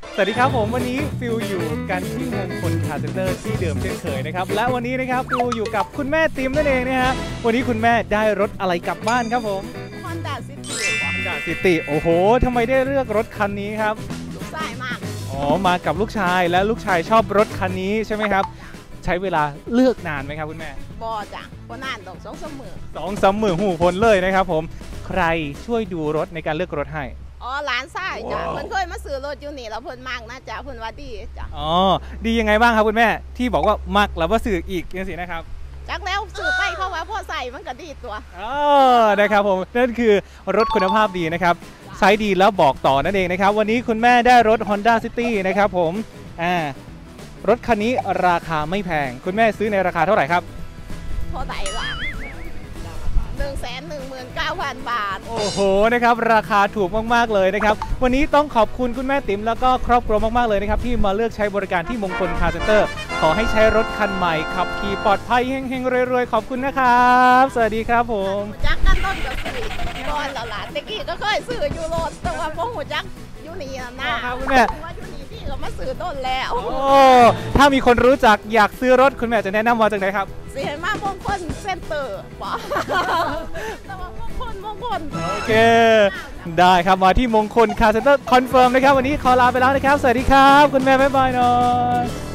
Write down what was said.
สวัสดีครับผมวันนี้ฟิลอยู่กันที่มงคลคาร์เซ็นเตอร์ที่เดิมเช่นเคยนะครับและวันนี้นะครับฟิลอยู่กับคุณแม่ติมนั่นเองนะฮะวันนี้คุณแม่ได้รถอะไรกลับบ้านครับผม Honda City Honda City โอ้โหทำไมได้เลือกรถคันนี้ครับลูกชายมากอ๋อมากับลูกชายและลูกชายชอบรถคันนี้ใช่ไหมครับใช้เวลาเลือกนานไหมครับคุณแม่บอจ้ะบนานตก 2-3 มื้อหูพ้นเลยนะครับผมใครช่วยดูรถในการเลือกรถให้อ๋อหลานชายจ้ะเพิ่นเคยมาซื้อรถอยู่นี่แล้วเพิ่นมากนะจ้ะเพิ่นว่าดีจ้ะอ๋อดียังไงบ้างครับคุณแม่ที่บอกว่ามักแล้วว่าซื้ออีกยังสินะครับจักแล้วซื้อไปเพราะว่าพ่อใส่มันก็ดีตัวอ๋อนะครับผมนั่นคือรถคุณภาพดีนะครับใช้ดีแล้วบอกต่อนั่นเองนะครับวันนี้คุณแม่ได้รถ Honda City นะครับผมรถคันนี้ราคาไม่แพงคุณแม่ซื้อในราคาเท่าไหร่ครับเท่าไหร่ล่ะ119,000 บาทโอ้โหนะครับราคาถูกมากๆเลยนะครับวันนี้ต้องขอบคุณคุณแม่ติ๋มแล้วก็ครอบครัวมากๆเลยนะครับที่มาเลือกใช้บริการที่มงคลคาร์เซ็นเตอร์ขอให้ใช้รถคันใหม่ขับขี่ปลอดภัยเฮงๆรวยๆขอบคุณนะครับสวัสดีครับผมจักกันต้นกับซื้อก่อนแล้วล่ะตะกี้ก็เคยซื้ออยู่รถแต่ว่าบ่ฮู้จักอยู่นี่นะครับคุณแม่ว่าอยู่นี่พี่ก็มาซื้อต้นแล้วโอ้ถ้ามีคนรู้จักอยากซื้อรถคุณแม่จะแนะนำมาจากไหนครับสิให้มามงคลเซ็นเตอร์ป่ะแต่ว่ามงคลโอเคได้ครับมาที่มงคลคาร์เซ็นเตอร์คอนเฟิร์มนะครับวันนี้ขอลาไปแล้วนะครับสวัสดีครับคุณแม่บ๊ายบายหน่อย